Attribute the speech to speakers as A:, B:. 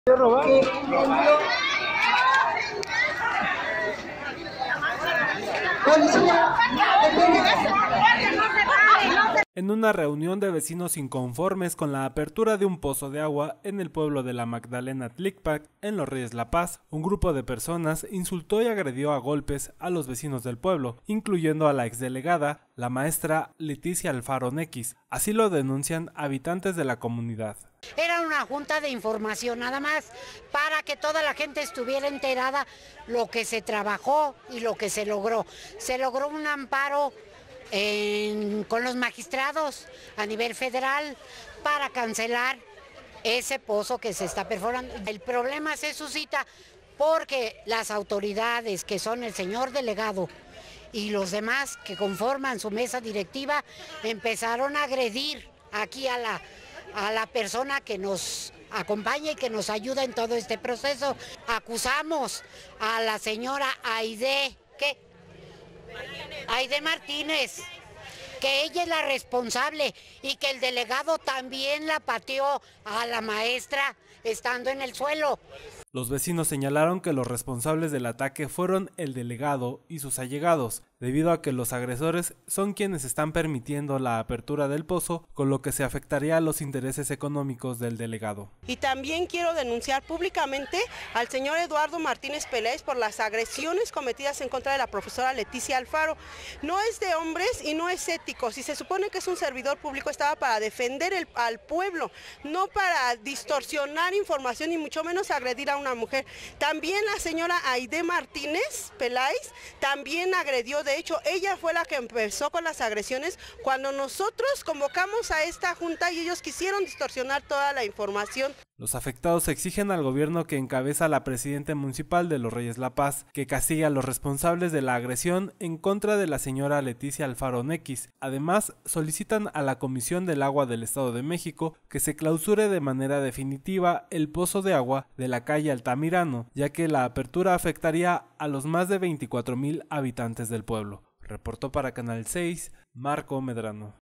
A: En una reunión de vecinos inconformes con la apertura de un pozo de agua en el pueblo de La Magdalena Tlicpac, en Los Reyes La Paz, un grupo de personas insultó y agredió a golpes a los vecinos del pueblo, incluyendo a la exdelegada, la maestra Leticia Alfaro Nequis. Así lo denuncian habitantes de la comunidad.
B: Era una junta de información nada más para que toda la gente estuviera enterada lo que se trabajó y lo que se logró. Se logró un amparo con los magistrados a nivel federal para cancelar ese pozo que se está perforando. El problema se suscita porque las autoridades, que son el señor delegado y los demás que conforman su mesa directiva, empezaron a agredir aquí a la persona que nos acompaña y que nos ayuda en todo este proceso. Acusamos a la señora Aide Martínez, que ella es la responsable y que el delegado también la pateó a la maestra estando en el suelo.
A: Los vecinos señalaron que los responsables del ataque fueron el delegado y sus allegados, debido a que los agresores son quienes están permitiendo la apertura del pozo, con lo que se afectaría a los intereses económicos del delegado.
C: Y también quiero denunciar públicamente al señor Eduardo Martínez Peláez por las agresiones cometidas en contra de la profesora Leticia Alfaro. No es de hombres y no es ético. Si se supone que es un servidor público, estaba para defender al pueblo, no para distorsionar información y mucho menos agredir a una mujer. También la señora Aide Martínez Peláez también agredió. De hecho, ella fue la que empezó con las agresiones cuando nosotros convocamos a esta junta y ellos quisieron distorsionar toda la información.
A: Los afectados exigen al gobierno que encabeza la presidenta municipal de Los Reyes La Paz que castigue a los responsables de la agresión en contra de la señora Leticia Alfaro Nequis. Además, solicitan a la Comisión del Agua del Estado de México que se clausure de manera definitiva el pozo de agua de la calle Altamirano, ya que la apertura afectaría a los más de 24,000 habitantes del pueblo. Reportó para Canal 6, Marco Medrano.